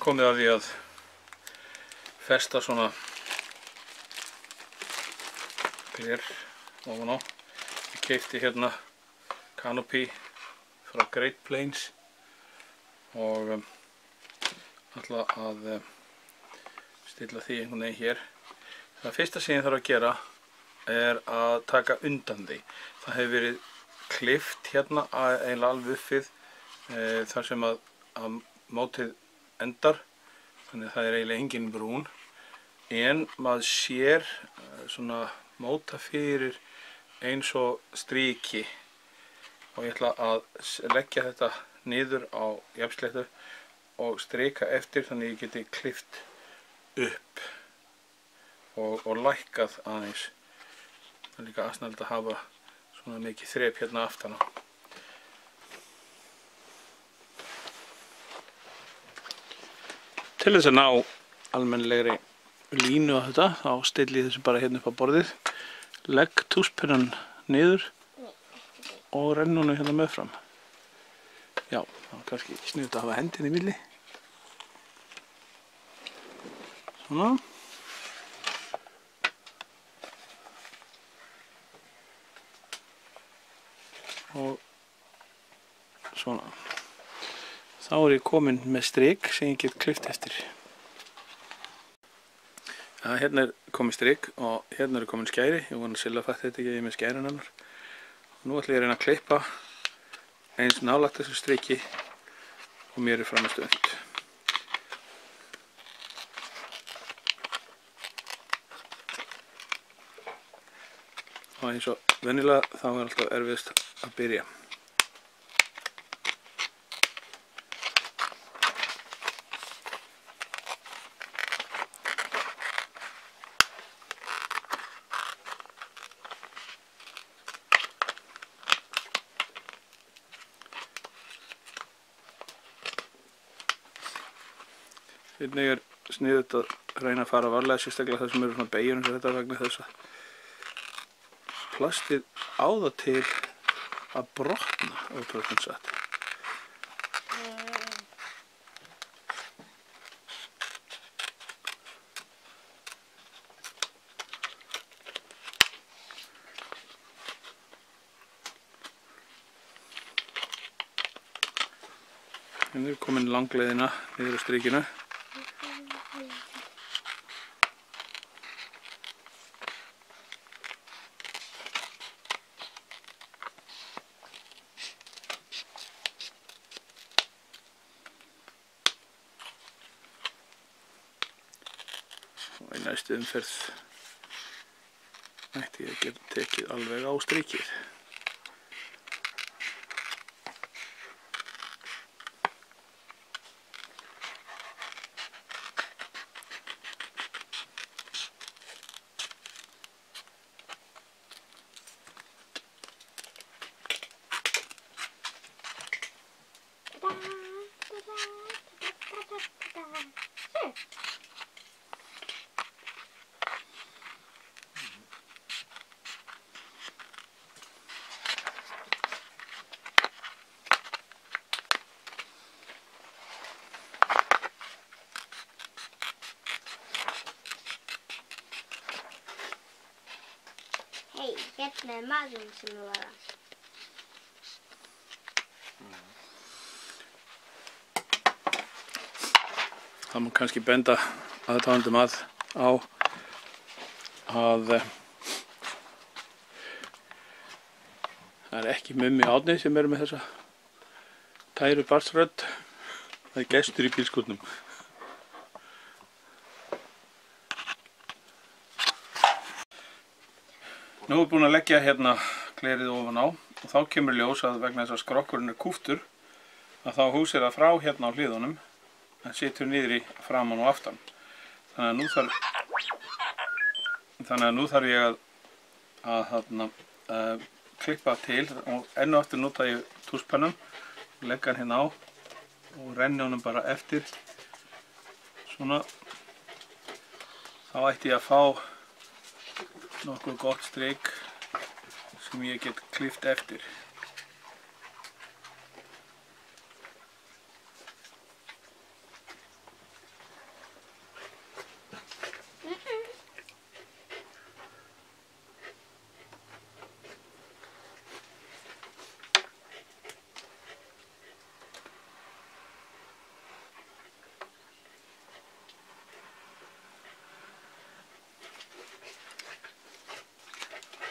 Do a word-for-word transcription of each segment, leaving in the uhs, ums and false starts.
komið að því að festa svona gler ofan á. Ég keypti hérna Canopy frá Great Plains og um, ætla að um, stilla því einhvern veginn hér. Það fyrsta sem ég þarf að gera er að taka undan því. Það hefur verið klift hérna eiginlega alveg uppið e, þar sem að, að mótið endar, þannig að það er eiginlega engin brún, en maður sér svona móta fyrir eins og striki og ég ætla að leggja þetta niður á jafnsléttu og strika eftir þannig að ég geti klift upp og, og lækkað aðeins. Það er líka aðsnallt að hafa svona mikið þrep hérna aftan á. Til þess að ná almennilegri línu á þetta, þá stilli ég þessu bara hérna upp á borðið, legg túspennan niður og renn hún hérna meðfram. Já, þá er kannski sniðugt að hafa hendin í milli. Svona. Og svona. Þá er ég komin með strik sem ég get klift eftir. Ja, hérna er komin strik og hérna er komin skæri. Ég vona að Silla fætti þetta ekki að ég er með skærin hennar. Og nú ætla ég að reyna að klippa eins nálægt þessu striki og mér er framast önd. Og eins og venjulega þá er alltaf erfiðast að byrja. Einnig er sniðugt að reyna að fara varlega, sérstaklega það sem eru svona beygjur eins og þetta vegna þess að plastið á það til að brotna ótrúlega satt. Hérna er komin langleiðina niður á strikinu. Og í næstu umferð ætti ég að geta tekið alveg á strikið. Hei, hérna er maðurinn sem við var að. Það má kannski benda aðdáendum að á að það er ekki Mummi Árni sem eru með þessa tæru barnsrödd. Það er gestur í bílskúrnum. Nú er búin að leggja hérna glerið ofan á og þá kemur ljós að vegna þess að skrokkurinn er kúptur að þá húsir það frá hérna á hliðunum en situr niður í framan og aftan. Þannig að nú þarf, þannig að nú þarf ég að, að hérna, uh, klippa til og enn og aftur nota ég túspennan, legga hann hérna á og renni honum bara eftir. Svona. Þá ætti ég að fá nokkuð gott strik sem ég get klift eftir.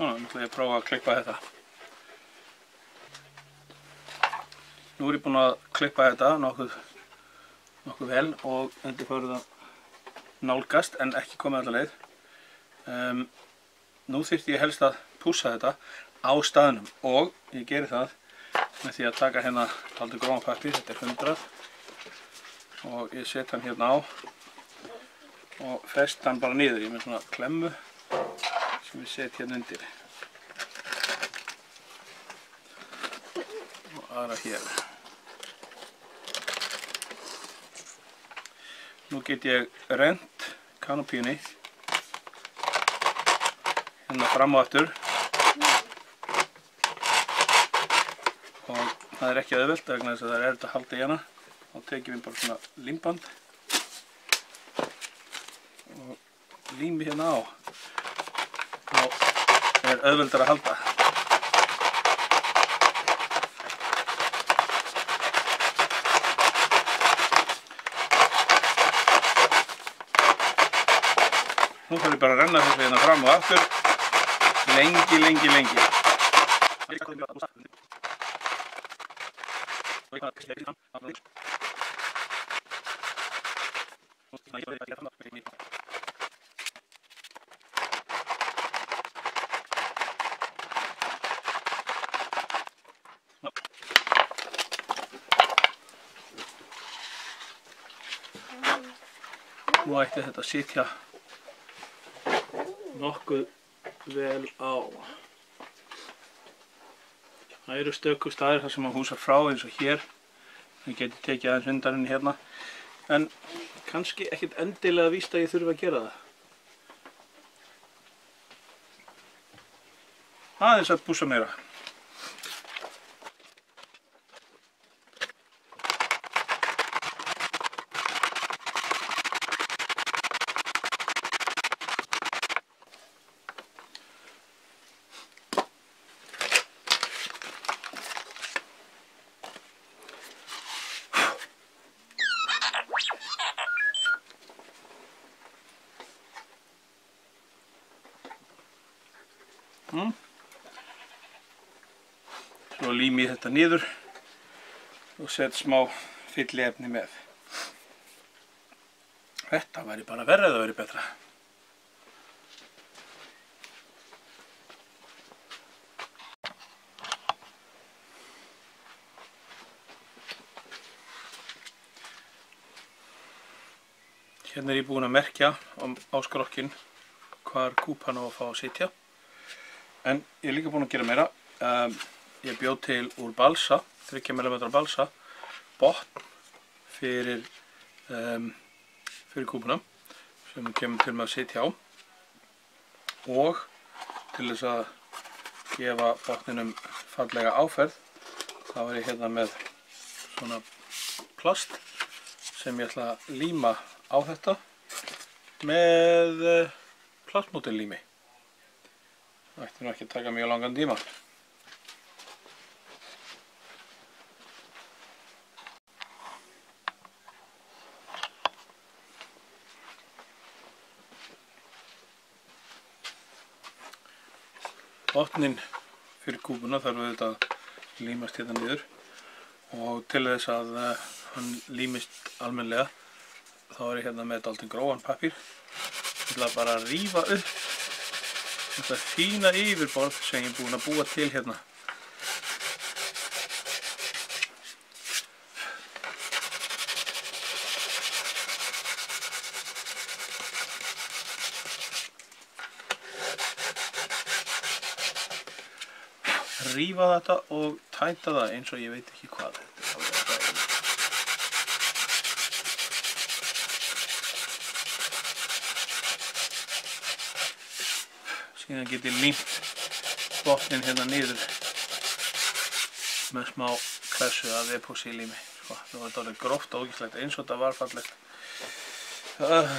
Svona, nú ætla ég að prófa að klippa þetta. Nú er ég búinn að klippa þetta nokkuð, nokkuð vel og þetta er farið að nálgast en ekki komið alla leið. Um, nú þyrfti ég helst að pússa þetta á staðnum og ég geri það með því að taka hérna dálítið grófan pappír, þetta er hundrað og ég set hann hérna á og fest hann bara niður. Ég er með svona klemmu sem ég set hérna undir og aðra hér. Nú get ég rennt kanópíunni hérna fram og aftur og það er ekki auðvelt vegna þess að það er erfitt að halda í hana. Þá tekjum við bara svona límband og lími hérna á. Þá er auðveldar að halda. Nú þarf ég bara að renna þessu hérna fram og aftur lengi, lengi, lengi. Nú ætti þetta að sitja nokkuð vel á. Það eru stöku staðir þar sem að húsar frá eins og hér. Ég geti tekið aðeins undan henni hérna. En kannski ekkert endilega víst að ég þurfi að gera það. Aðeins að pússa meira. Mm. Svo lími ég þetta niður og set smá fylliefni með. Þetta væri bara verra eða væri betra. Hérna er ég búinn að merkja á skrokkinn hvar kúpan á að fá að sitja. En ég er líka búinn að gera meira. Um, ég bjó til úr balsa, þriggja millimetra balsa, botn fyrir, um, fyrir kúpuna sem kemur til með að sitja á. Og til þess að gefa botninum fallega áferð, þá er ég hérna með svona plast sem ég ætla að líma á þetta með plastmódellími. Það ætti nú ekki að taka mjög langan tíma. Botninn fyrir kúpuna þarf auðvitað að límast hérna niður og til þess að uh, hann límist almennilega þá er ég hérna með dálítið grófan pappír. Ég ætla bara að rífa upp þetta fína yfirborð sem ég er búinn að búa til hérna. Rífa þetta og tæta það eins og ég veit ekki hvað. Síðan get ég límt botninn hérna niður með smá klessu af epóxílími. Sko, það var dálítið gróft og ógeðslegt eins og þetta var fallegt. Uh.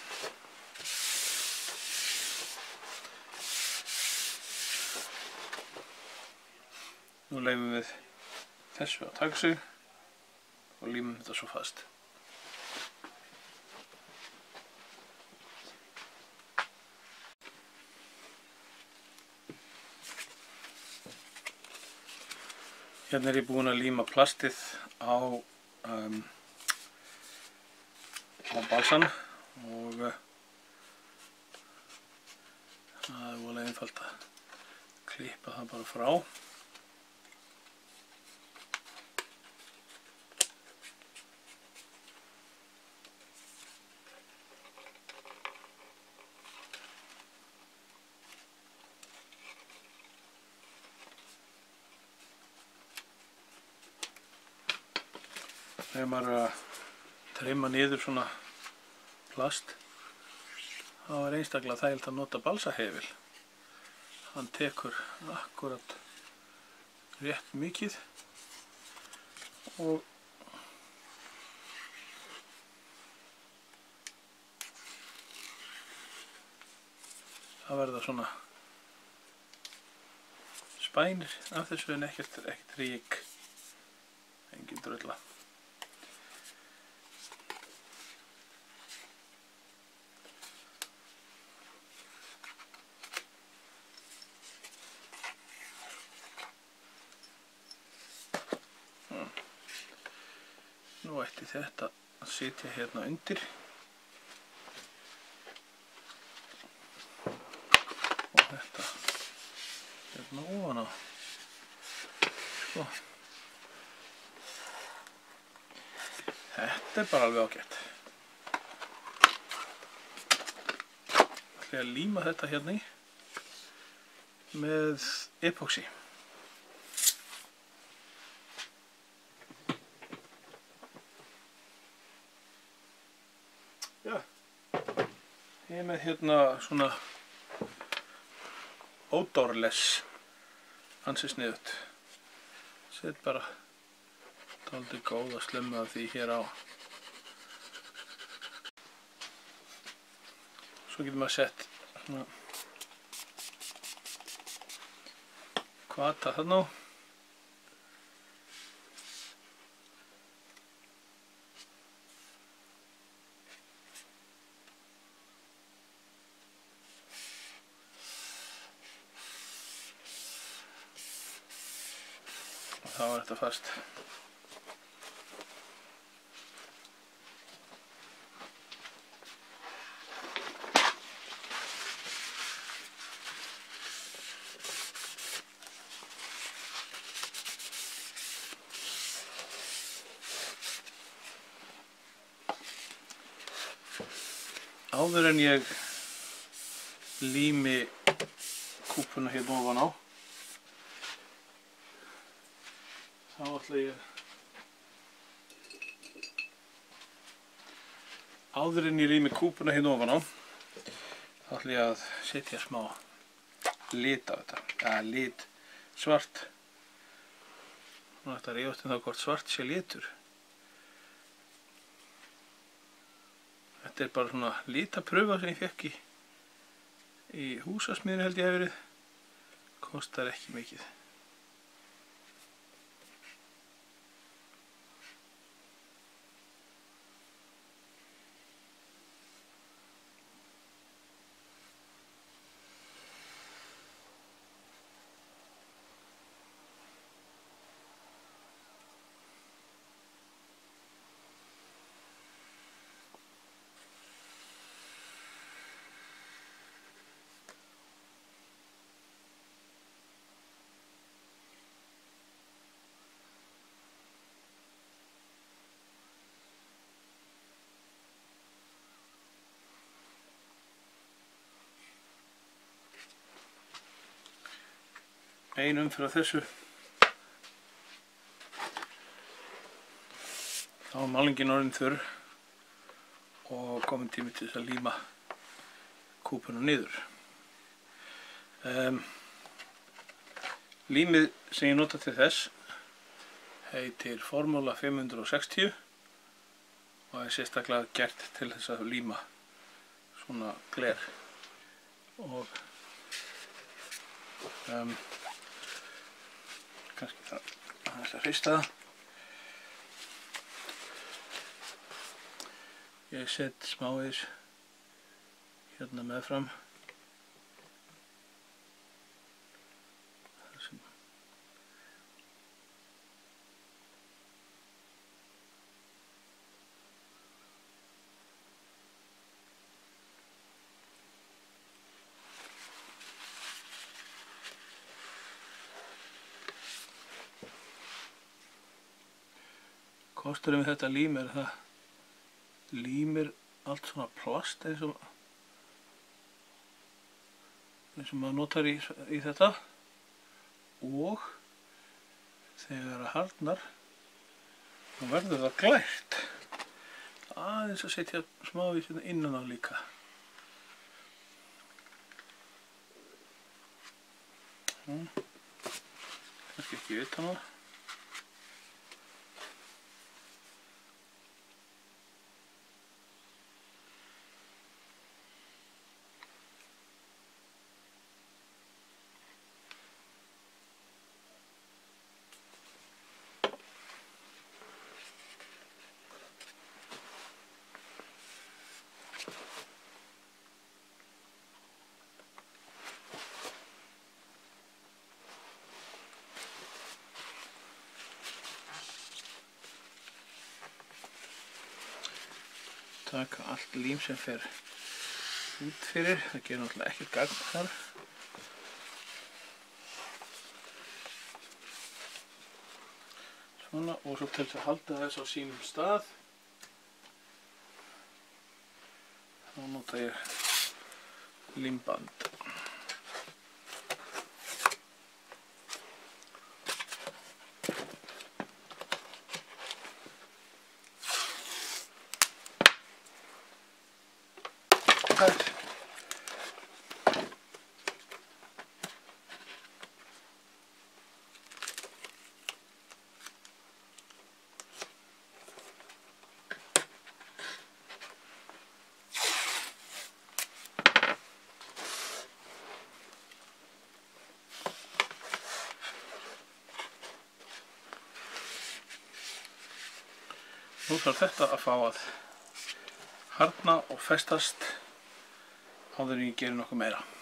Nú leifum við þessu að taka sig og límum þetta svo fast. Hérna er ég búinn að líma plastið á, um, á balsan og uh, það er voðalega einfalt að klippa það bara frá. Þegar maður er að trimma niður svona plast, þá er einstaklega þægilegt að nota balsahefil. Hann tekur akkurat rétt mikið og það verða svona spænir af þessu en ekkert, ekkert rík, engin drölla. Nú ætti þetta að sitja hérna undir og þetta hérna ofan á. Sko. Þetta er bara alveg ágætt. Það er að líma þetta hérna í með epoxy. Já, ég er með hérna svona odorless, ansi sniðugt. Sett bara dálítið góða slummu af því hér á. Svo getur maður sett svona kvata þarna á. Þá er þetta fast. Áður en ég lími kúpuna hérna ofan á, þá ætla ég áður en ég lími kúpuna hérna ofan á, þá ætla ég að setja smá lit á þetta, eða lit svart. Nú ætla að rífast um það hvort svart sé litur. Þetta er bara svona litapröfa sem ég fekk í, í húsasmiðinu held ég hef verið. Kostar ekki mikið. Ein umferð af þessu. Þá er málningin orðin þurr og komin tími til þess að líma kúpuna niður. Um, límið sem ég nota til þess heitir Formula fimm hundruð sextíu og er sérstaklega gert til þess að líma svona gler. Og um, kannski það aðeins að hrista það. Ég set smávegis hérna meðfram. Kosturinn við þetta lím er það límir allt svona plast eins og eins og maður notar í, í þetta og þegar það harðnar þá verður það glært. Aðeins að setja smávís innan á líka. Hm. Kannski ekki utan á. Taka allt lím sem fer út fyrir, það gerir náttúrulega ekkert gagn þar. Svona, og svo til þess að halda þess á sínum stað þá nota ég límband. Þar. Nú þarf þetta að fá að harðna og festast áður en ég geri nokkuð meira.